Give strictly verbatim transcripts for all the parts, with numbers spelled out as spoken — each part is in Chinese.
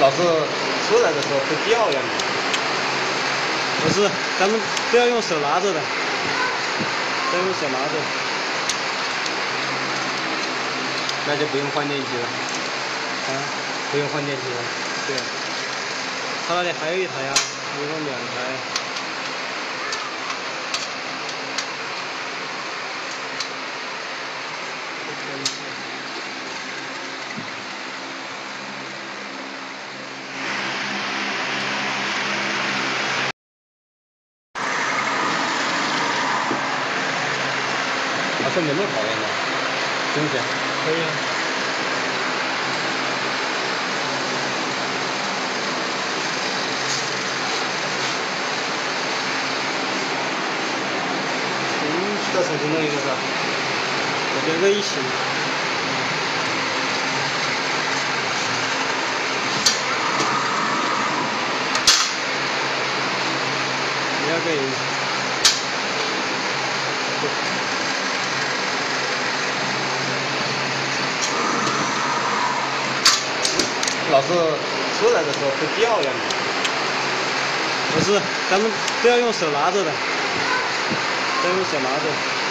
老是出来的时候会掉呀。 不是，咱们都要用手拿着的，都要用手拿着。 那就不用换电机了。 啊， 不用换电机了。 对。他那里还有一台呀，一共两台。 啊，这能不能考验的？行不行？ 可以啊。 嗯，再重新弄一个是吧？ 我觉得一起。你要给。 老是出来的时候会掉呀。 不是，咱们都要用手拿着的，都要用手拿着。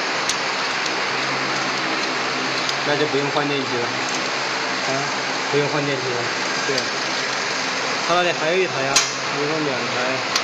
那就不用换电机了。 啊， 不用换电机了。 对。他那里还有一台呀，一共两台。